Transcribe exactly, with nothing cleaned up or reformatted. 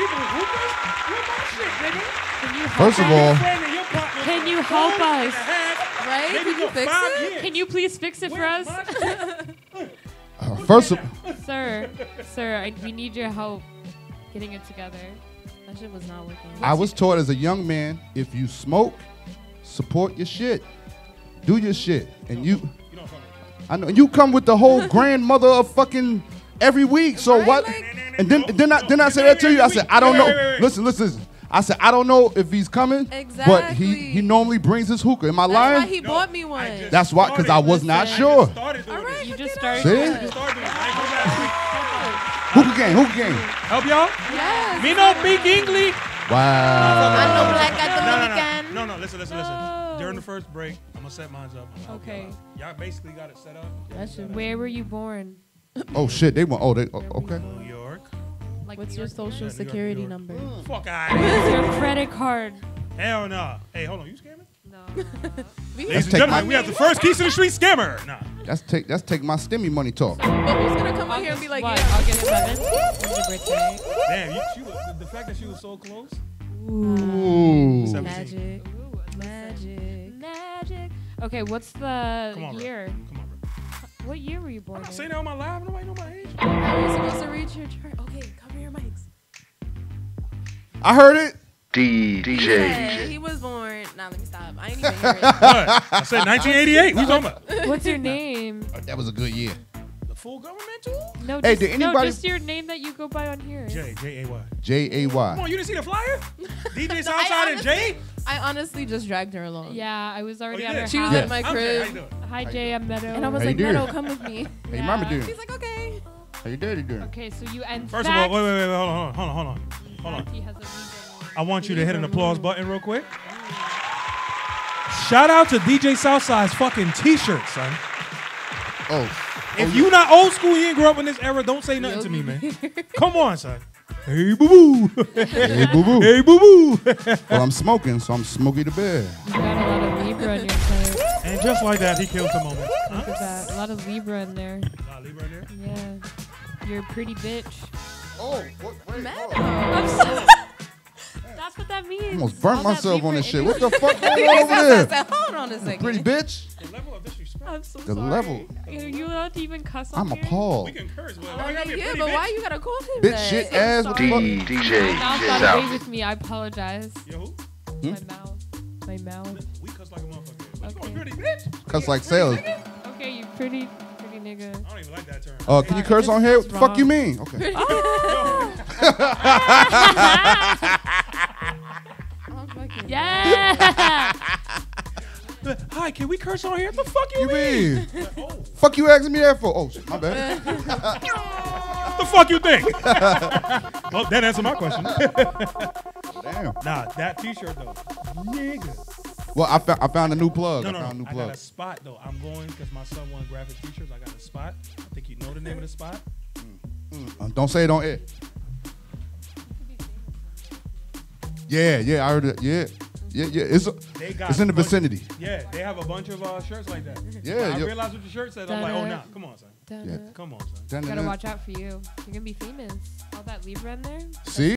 Can you help First of all, Can you help us? Right? Can you fix it? Can you please fix it for us? uh, first of Sir, sir, I, we need your help getting it together. That shit was not working. I was taught as a young man, if you smoke, support your shit. Do your shit. And you, I know, you come with the whole grandmother of fucking every week. So Right, what? like- And then, then I, then I said that to you. I said, I don't know. Listen, listen, listen. I said, I don't know if he's coming, but he, Exactly. he normally brings his hookah. Am I That's why lying? he bought me one. That's why, because I was not Listen. sure. All right, You hook just it started. up. See? You just- Hookah game, hookah game. Help y'all? Yes. Me no speak English. Wow. I know black No, no, Dominican. no, no, no, listen, listen, listen. No. During the first break, I'm gonna set mine up. I'm gonna help Okay. Y'all, out. Y'all basically got it set up. That shit. Where were you born? Oh shit, they want. Oh, they. Oh, okay. New York. Like What's New your York? social Yeah, New York, security New York. number? Fuck out of here. What's your credit card? Hell no. Hey, hold on. You scamming? No. We- Ladies and take gentlemen, my- we have the first Keys to the Street scammer. Nah. That's take. That's take my stimmy money talk. But who's gonna come out here and be like, What? yeah, August seventh? When's your birthday? Damn, you, she was, the, the fact that she was so close. Ooh. Seventeen. magic, Ooh, magic. Magic. Okay, what's the Come on, bro. year? Come on, bro. What year were you born I'm not in? saying that on my live. Nobody know my age. How are we supposed to reach your chart? Okay, cover your mics. I heard it. D Yeah, J. he was born. Nah, let me stop. I ain't even hear it. What? I said nineteen eighty-eight. What you talking about? What's your name? That was a good year. The full government too? No, Hey, just, did no, anybody- just your name that you go by on here. J, J A Y. J A Come Y. on, you didn't see the flyer? D J I Southside and J? I honestly just dragged her along. Yeah, I was already Oh, you at did? her She was house. at my I'm Jay. How crib. you doing? Hi, Jay, I'm Meadow. And I was How you like, doing? Meadow, come with me. Hey, Yeah. mama doing? She's like, okay. How your daddy doing? Okay, so you and First of all, wait, wait, wait, wait, hold on, hold on, hold on, hold on. He has a Libra. I want you to hit an applause button real quick. Shout out to D J Southside's fucking t-shirt, son. Oh. If you not old school, you ain't grew up in this era, don't say nothing to me, man. Come on, son. Hey, boo boo. Hey, boo boo. Hey, boo boo. Well, I'm smoking, so I'm Smokey the Bear. You got a lot of Libra in your chart. And just like that, he kills the moment. Huh? Look at that. A lot of Libra in there. Nah, leave right there. Yeah. You're a pretty bitch. Oh, what? Wait, Meadow. I'm so That's what that means. I almost burnt All that myself on Libra this shit. in- What the fuck going on over there? Hold on a second. Pretty bitch. The level of disrespect. I'm so The sorry. level. You you allowed to even cuss on I'm here? appalled. We can curse, but I'm why you like, gotta be a yeah, pretty but bitch? why you gotta call him Bitch, that? shit, ass. What the D fuck? D My J. mouth got away South. with me. I apologize. Yo, who? Hmm? My mouth. My mouth. We cuss like a motherfucker. What you Okay. going, pretty bitch? Cuss like sales. Okay, you pretty, pretty nigga. I don't even like that term. Uh, can you curse on here? What the fuck you mean? Okay. I'm fucking Yeah. Hi, can we curse on here? What the fuck you, You mean? mean? Oh, Fuck you asking me that for? Oh shit, my bad. what the fuck you think? Well, that answered my question. Damn. Nah, that t-shirt though. Nigga. Well, I found I found a new plug. No, I no, found a new I got plug. a spot though. I'm going because my son won graphic t-shirts. I got a spot. I think you know the name of the spot. Uh, don't say it on air. Yeah, yeah, I heard it. Yeah, yeah, yeah. It's They got it's in the a bunch- vicinity. Yeah, they have a bunch of uh, shirts like that. Yeah, I yo- realized what the shirt said. I'm like, oh, nah, come on, son. Yeah. Come on, son. Dun, dun, Gotta dun. watch out for you. You're gonna be famous. All that Libra in there. See?